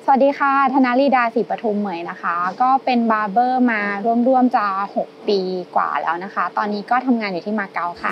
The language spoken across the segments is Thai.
สวัสดีค่ะธนาลีดาศรีปทุมเหมยนะคะก็เป็นบาร์เบอร์มาร่วมจะ6 ปีกว่าแล้วนะคะตอนนี้ก็ทำงานอยู่ที่มาเก๊าค่ะ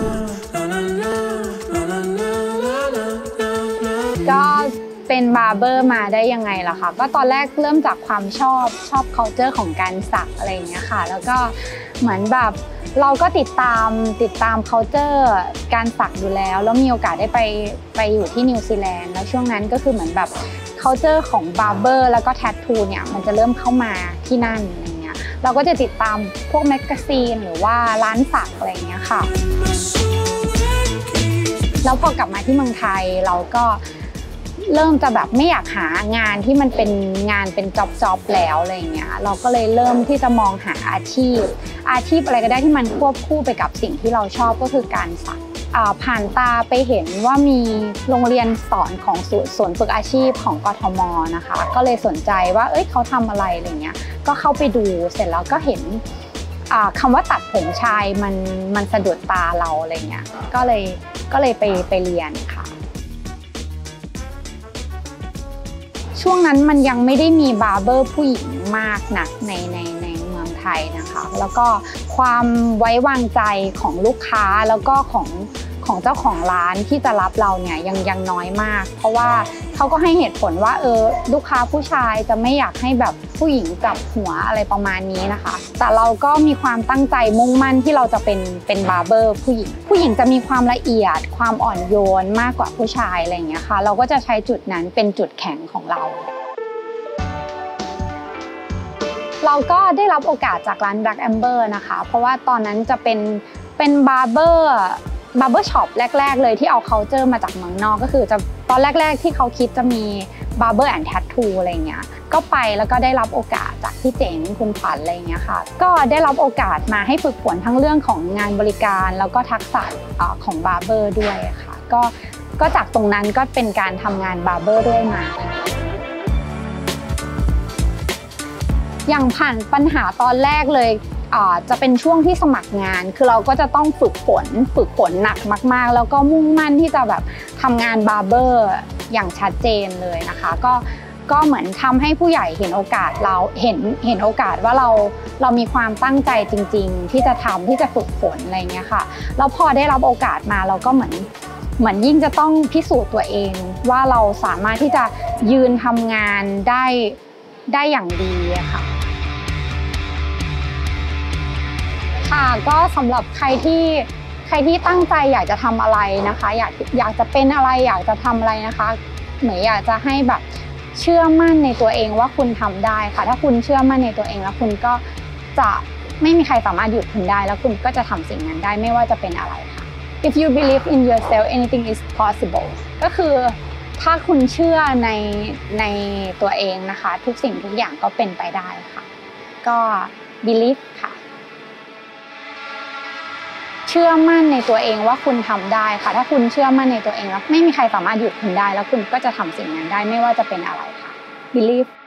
ก็เป็นบาร์เบอร์มาได้ยังไงล่ะคะก็ตอนแรกเริ่มจากความชอบ culture ของการสักอะไรอย่างเงี้ยค่ะแล้วก็เหมือนแบบเราก็ติดตาม culture การสักอยู่แล้วมีโอกาสได้ไปอยู่ที่นิวซีแลนด์แล้วช่วงนั้นก็คือเหมือนแบบculture ของบาร์เบอร์แล้วก็แทททูเนี่ยมันจะเริ่มเข้ามาที่นั่นอะไรเงี้ยเราก็จะติดตามพวกแมกกาซีนหรือว่าร้านสักอะไรเงี้ยค่ะแล้วพอกลับมาที่เมืองไทยเราก็เริ่มจะแบบไม่อยากหางานที่มันเป็นงานเป็นจ็อบแล้วอะไรเงี้ยเราก็เลยเริ่มที่จะมองหาอาชีพอะไรก็ได้ที่มันควบคู่ไปกับสิ่งที่เราชอบก็คือการสักผ่านตาไปเห็นว่ามีโรงเรียนสอนของศูนย์ฝึกอาชีพของกทมนะคะก็เลยสนใจว่าเขาทำอะไรอะไรเงี้ยก็เข้าไปดูเสร็จแล้วก็เห็นคำว่าตัดผมชายมันสะดุดตาเราอะไรเงี้ยก็เลยไปเรียนค่ะช่วงนั้นมันยังไม่ได้มีบาร์เบอร์ผู้หญิงมากนักในเมืองไทยนะคะแล้วก็ความไว้วางใจของลูกค้าแล้วก็ของเจ้าของร้านที่จะรับเราเนี่ยยังน้อยมากเพราะว่าเขาก็ให้เหตุผลว่าลูกค้าผู้ชายจะไม่อยากให้แบบผู้หญิงจับหัวอะไรประมาณนี้นะคะแต่เราก็มีความตั้งใจมุ่งมั่นที่เราจะเป็นบาร์เบอร์ผู้หญิงจะมีความละเอียดความอ่อนโยนมากกว่าผู้ชายอะไรอย่างเงี้ยค่ะเราก็จะใช้จุดนั้นเป็นจุดแข็งของเราก็ได้รับโอกาสจากร้าน Black Amber นะคะเพราะว่าตอนนั้นจะเป็นบาร์เบอร์ช็อปแรกๆเลยที่เอา culture มาจากเมืองนอกก็คือจะตอนแรกๆที่เขาคิดจะมี barber and tattoo อะไรเงี้ยก็ไปแล้วก็ได้รับโอกาสจากพี่เจ๋งคุณขวัญอะไรเงี้ยค่ะก็ได้รับโอกาสมาให้ฝึกฝนทั้งเรื่องของงานบริการแล้วก็ทักษะของ barber ด้วยค่ะก็จากตรงนั้นก็เป็นการทำงาน barber เรื่อยมาอย่างผ่านปัญหาตอนแรกเลยจะเป็นช่วงที่สมัครงานคือเราก็จะต้องฝึกฝนหนักมากๆแล้วก็มุ่งมั่นที่จะแบบทำงานบาร์เบอร์อย่างชัดเจนเลยนะคะก็เหมือนทำให้ผู้ใหญ่เห็นโอกาสเราเห็นโอกาสว่าเรามีความตั้งใจจริงๆที่จะฝึกฝนอะไรเงี้ยค่ะแล้วพอได้รับโอกาสมาเราก็เหมือนยิ่งจะต้องพิสูจน์ตัวเองว่าเราสามารถที่จะยืนทำงานได้อย่างดีค่ะก็สำหรับใครที่ตั้งใจอยากจะทำอะไรนะคะอยากจะเป็นอะไรอยากจะทำอะไรนะคะเหมือนอยากจะให้แบบเชื่อมั่นในตัวเองว่าคุณทำได้ค่ะถ้าคุณเชื่อมั่นในตัวเองแล้วคุณก็จะไม่มีใครสามารถหยุดคุณได้แล้วคุณก็จะทำสิ่งนั้นได้ไม่ว่าจะเป็นอะไรค่ะ If you believe in yourself anything is possible ก็คือถ้าคุณเชื่อในตัวเองนะคะทุกสิ่งทุกอย่างก็เป็นไปได้ค่ะก็ believe ค่ะเชื่อมั่นในตัวเองว่าคุณทำได้ค่ะถ้าคุณเชื่อมั่นในตัวเองแล้วไม่มีใครสามารถหยุดคุณได้แล้วคุณก็จะทำสิ่งนั้นได้ไม่ว่าจะเป็นอะไรค่ะ believe